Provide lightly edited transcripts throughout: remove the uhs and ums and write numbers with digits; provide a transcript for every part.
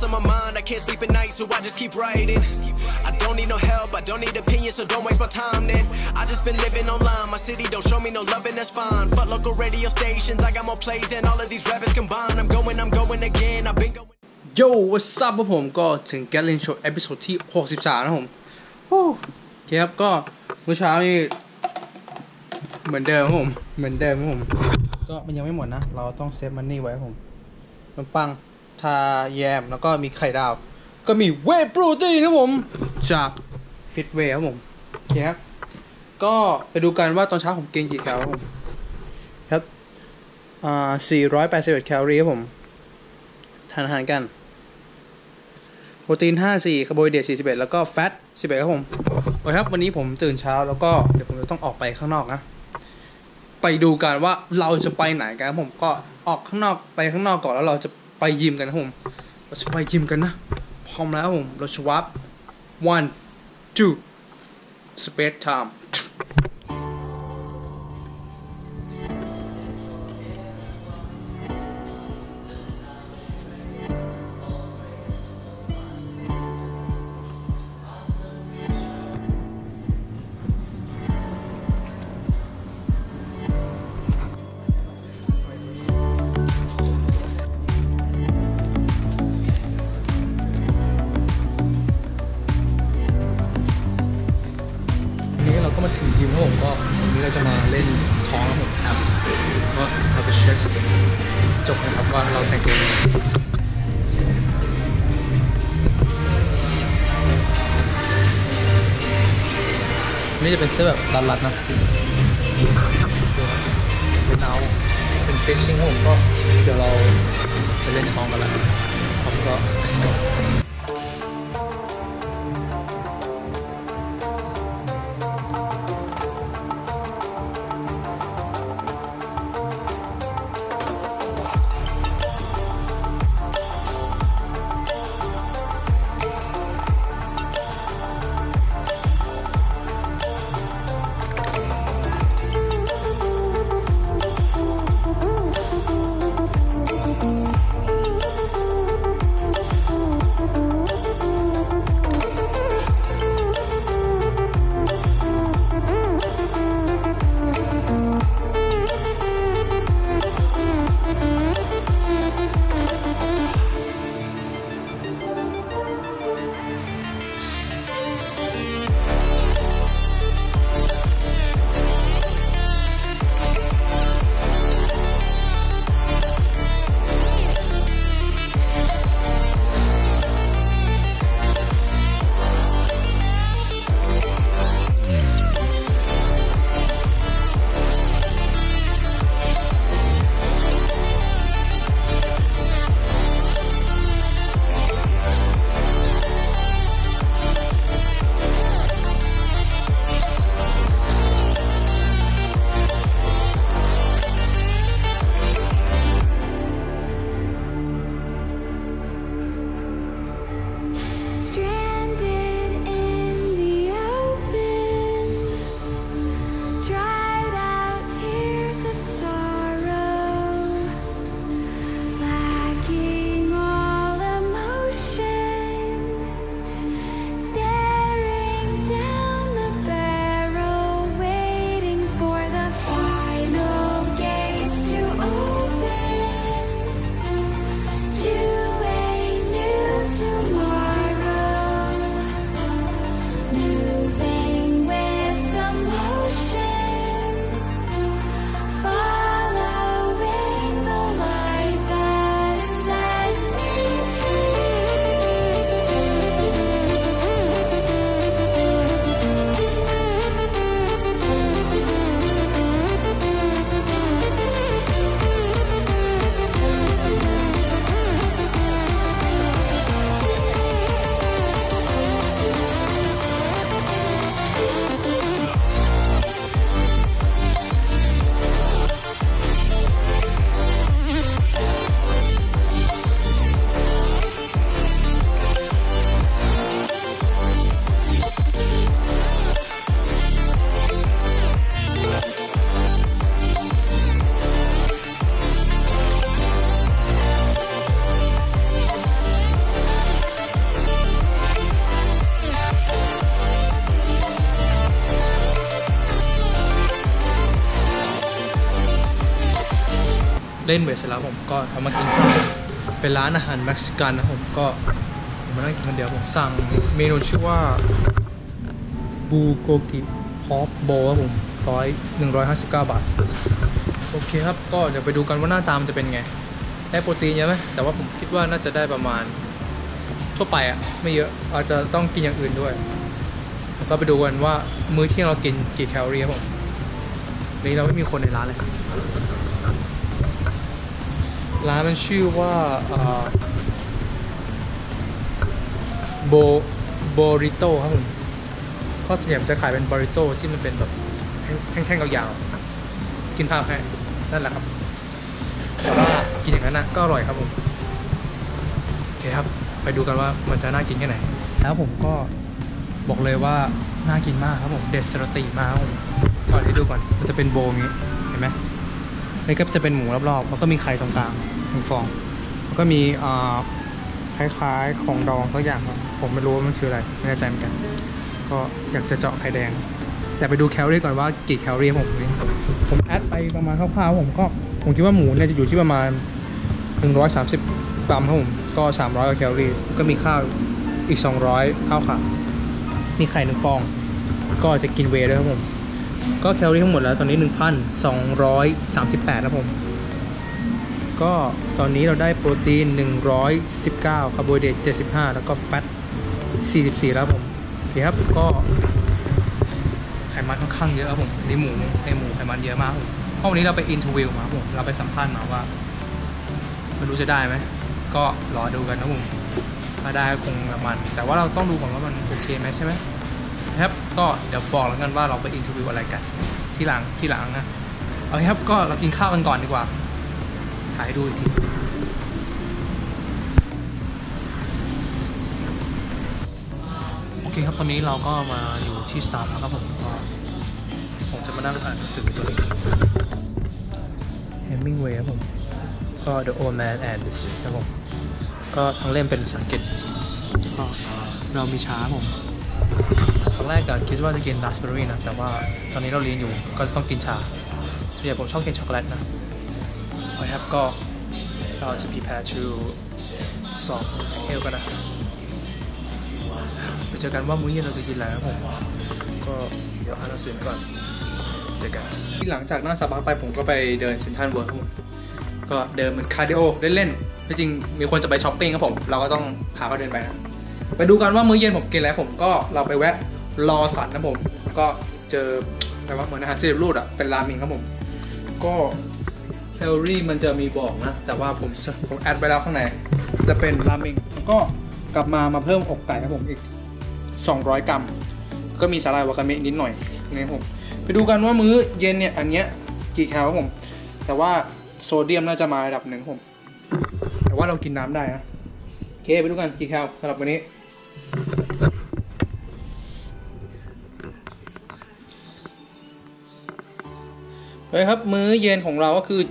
on my mind, I can't sleep at night, so I just keep writing. I don't need no help, I don't need opinions, so don't waste my time then. I just been living online, my city don't show me no love and that's fine. Fuck local radio stations, I got more plays than all of these rappers combined. I'm going again, I've been going. Yo what's up ครับผมก็ถึงแกลลินโชว์เอพิโซดที่63นะผมโอเคครับก็เมื่อเช้านี่เหมือนเดิมครับผมก็มันยังไม่หมดนะเราต้องเซฟมันนี่ไว้ครับผมขนมปังทาแยมแล้วก็มีไข่ดาวก็มีเวย์โปรตีนครับผมจากฟิตเวย์ครับผมโอเคครับก็ไปดูกันว่าตอนเช้าผมกินกี่แคลครับผมครับ481แคลอรี่ครับผมทานอาหารกันโปรตีน54คาร์โบไฮเดรต41แล้วก็แฟต11ครับผมโอเคครับวันนี้ผมตื่นเช้าแล้วก็เดี๋ยวผมจะต้องออกไปข้างนอกนะไปดูกันว่าเราจะไปไหนกันผมก็ออกข้างนอกไปข้างนอกก่อนแล้วเราจะไปยิมกันนะผมเราจะไปยิมกันนะพร้อมแล้วผมเราชวับ one two space timeก็มาถึงยิมครับผมก็วันนี้เราจะมาเล่นท้องครับผมครับก็เราจะเช็คจบนะครับว่าเราแต่งตัวยังไงนี่จะเป็นเสื้อแบบรัดๆนะเป็นเอาเป็นฟิชชิ่งครับผมก็เดี๋ยวเราจะเล่นท้องกันแล้วครับก็ let's go เล่นเวทเสร็จแล้วผมก็ทำมากินข้าวเป็นร้านอาหารเม็กซิกันนะผมก็มานั่งกินคนเดียวผมสั่งเมนูชื่อว่าบูโกกิพอปโบครับผม159 บาทโอเคครับก็เดี๋ยวไปดูกันว่าหน้าตามันจะเป็นไงได้โปรตีนเยอะไหมแต่ว่าผมคิดว่าน่าจะได้ประมาณทั่วไปอะไม่เยอะอาจจะต้องกินอย่างอื่นด้วยก็ไปดูกันว่ามื้อเที่ยงเรากินกี่แคลอรี่ครับผมนี่เราไม่มีคนในร้านเลยร้านมันชื่อว่าโบริโต้ครับผมก็ส่วนใหญ่จะขายเป็นบริโต้ที่มันเป็นแบบแท่งๆยาวๆกินภาพให้นั่นแหละครับแต่ว่ากินอย่างนั้นนะก็อร่อยครับผมโอเคครับไปดูกันว่ามันจะน่ากินแค่ไหนแล้วผมก็บอกเลยว่าน่ากินมากครับผมเด็ดสระตีมากครับผมก่อนให้ดูก่อนมันจะเป็นโบงี้เห็นไหมนี่ก็จะเป็นหมูรอบๆแล้วก็มีไข่ตรงกลาง1 ฟองแล้วก็มีคล้ายๆของดองสักอย่างผมไม่รู้ว่ามันคืออะไรไม่แน่ใจเหมือนกันก็อยากจะเจาะไข่แดงแต่ไปดูแคลอรี่ก่อนว่ากี่แคลอรี่ผมแอดไปประมาณคร่าวๆผมคิดว่าหมูเนี่ยจะอยู่ที่ประมาณ130 กรัมครับผมก็300 กว่าแคลอรี่ก็มีข้าวอีก200ข้าวขาวมีไข่1 ฟองก็จะกินเวย์ด้วยครับผมก็แคลอรี่ทั้งหมดแล้วตอนนี้ 1,238 ครับผมก็ตอนนี้เราได้โปรตีน119คาร์โบไฮเดรต75แล้วก็แฟต44แล้วผมโอเคครับก็ไขมันค่อนข้างเยอะครับผมในหมูไขมันเยอะมากผมเพราะวันนี้เราไปอินเทอร์วิวมาผมเราไปสัมภาษณ์มาว่าไม่รู้จะได้ไหมก็รอดูกันนะผมถ้าได้คงประมาณแต่ว่าเราต้องดูก่อนว่ามันโอเคไหมใช่ไหมครับก็เดี๋ยวบอกแล้วกันว่าเราไปอินเทอร์วิวอะไรกันที่หลังนะเอาครับก็เรากินข้าวกันก่อนดีกว่าถ่ายดูอีกทีโอเคครับตอนนี้เราก็มาอยู่ที่ซับนะครับผมจะมานั่งอ่านหนังสือตัวนี้Hemingway ครับผมก็ The Old Man and the Sea ครับผมก็ทั้งเล่มเป็นภาษาอังกฤษก็เรามีช้าผมตอนแรกก็คิดว่าจะกินราสเบอร์รี่นะแต่ว่าตอนนี้เราเรียนอยู่ก็ต้องกินชาส่วนใหญ่ผมชอบกินช็อกโกแลตนะครับก็เราจะ prepare to สอบเอลกันนะไปเจอกันว่ามื้อเย็นเราจะกินอะไรครับผมก็เดี๋ยวอ่านหนังสือก่อนเจอกันที่หลังจากนั่งสบายไปผมก็ไปเดินเซ็นทรัลเวิลด์ครับผมก็เดินเหมือนคาร์ดิโอเล่นๆจริงมีคนจะไปช้อปปิ้งครับผมเราก็ต้องพาเขาเดินไปนะไปดูกันว่ามื้อเย็นผมกินอะไรผมก็เราไปแวะรอสันนะผมก็เจออะไรว่าเหมือนอาหารซีเรียลรูดอ่ะเป็นราเมงครับผมก็แคลอรี่มันจะมีบอกนะแต่ว่าผมแอดไปแล้วข้างในจะเป็นราเมงแล้วก็กลับมาเพิ่มอกไก่ครับผมอีก200 กรัมก็มีสาหร่ายวากาเมะนิดหน่อยนี่ผมไปดูกันว่ามื้อเย็นเนี่ยอันเนี้ยกี่แคลครับผมแต่ว่าโซเดียมน่าจะมาระดับหนึ่งผมแต่ว่าเรากินน้ำได้นะโอเคไปดูกันกี่แคลสำหรับวันนี้เฮ้ยครับมื้อเย็นของเราก็คือ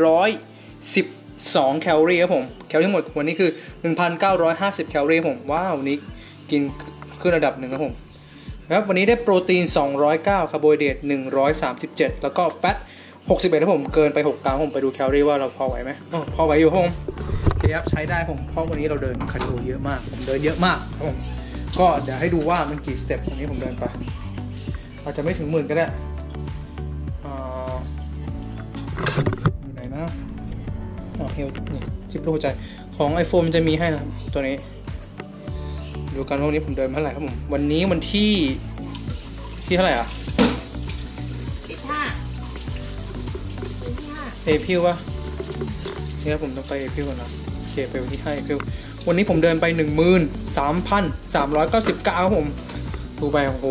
712 แคลอรี่ครับผมแคลอรี่ทั้งหมดวันนี้คือ 1,950 แคลอรี่ผมว้าววันนี้กินขึ้นระดับหนึ่งครับผมครับวันนี้ได้โปรตีน209คาร์โบไฮเดรต137แล้วก็แฟต61ครับผมเกินไป6 กรัมผมไปดูแคลอรี่ว่าเราพอไหวไหมพอไหวอยู่ครับผมโอเคครับใช้ได้ผมเพราะวันนี้เราเดินคาร์ดิโอเยอะมากผมเดินเยอะมากครับผมก็เดี๋ยวให้ดูว่ามันกี่สเต็ปวันนี้ผมเดินไปอาจจะไม่ถึง10,000ก็ได้อยู่ไหนนะเฮลนี่ชิปโลใจของ iPhone มันจะมีให้นะตัวนี้ดูกันว่าวันนี้ผมเดินเท่าไหร่ครับผมวันนี้วันที่เท่าไหร่อ่ะเอพิวป่ะเนี่ยผมต้องไปเอพิวก่อนนะโอเคไปวันที่5เอพิววันนี้ผมเดินไป 13,399ครับผมดูไปโอ้โห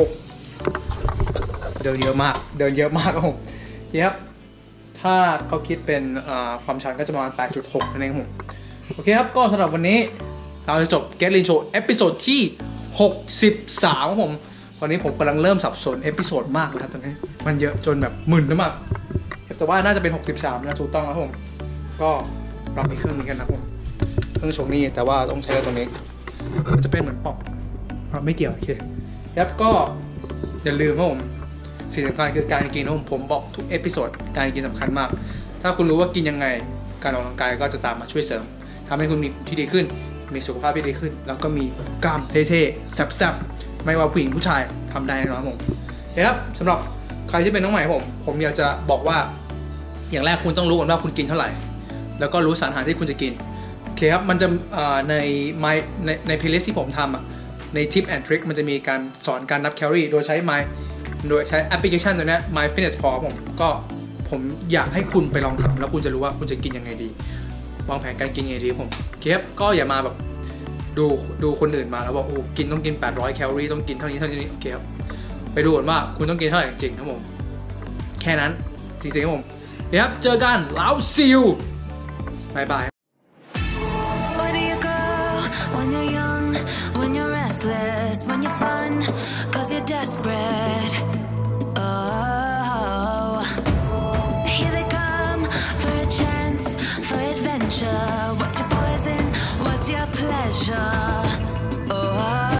เดินเยอะมากครับผมครับถ้าเขาคิดเป็นความชันก็จะประมาณ 8.6 นั่นเองครับผมโอเคครับก็สำหรับวันนี้เราจะจบ Get Lean Show เอพิโซดที่63ครับผมตอนนี้ผมกำลังเริ่มสับสนเอพิโซดมากเลยครับตอนนี้มันเยอะจนแบบมึนมากแต่ว่าน่าจะเป็น63นะถูกต้องครับผมก็เรามีเครื่องนี้กันนะผมเครื่องชงนี่แต่ว่าต้องใช้ตัวนี้มันจะเป็นเหมือนปอกไม่เกี่ยวโอเคครับก็อย่าลืมครับผมสิ่งสำคัญคือการกินนะผมบอกทุกเอพิโซดการกินสำคัญมากถ้าคุณรู้ว่ากินยังไงการออกกำลังกายก็จะตามมาช่วยเสริมทำให้คุณมีที่ดีขึ้นมีสุขภาพที่ดีขึ้นแล้วก็มีกล้ามเท่ๆแซ่บๆไม่ว่าผู้หญิงผู้ชายทำได้แน่นอนครับผมนะครับสำหรับใครที่เป็นน้องใหม่ผมอยากจะบอกว่าอย่างแรกคุณต้องรู้ก่อนว่าคุณกินเท่าไหร่แล้วก็รู้สารอาหารที่คุณจะกินโอเคครับมันจะในเพลย์ลิสต์ที่ผมทำใน Tip and Trick มันจะมีการสอนการนับแคลอรี่โดยใช้แอปพลิเคชันตัวนี้ MyFitnessPal ผมอยากให้คุณไปลองทำแล้วคุณจะรู้ว่าคุณจะกินยังไงดีวางแผนการกินยังไงดีผมครับก็อย่ามาแบบดูคนอื่นมาแล้วบอกโอ้กินต้องกิน800แคลอรี่ต้องกินเท่านี้โอเคครับไปดูก่อนว่าคุณต้องกินเท่าไหร่จริงครับผมแค่นั้นจริงๆครับผมครับเจอกันแล้วsee youบายบาย Where do you go when you're young, when you're restless, when you're fun, 'cause you're desperate?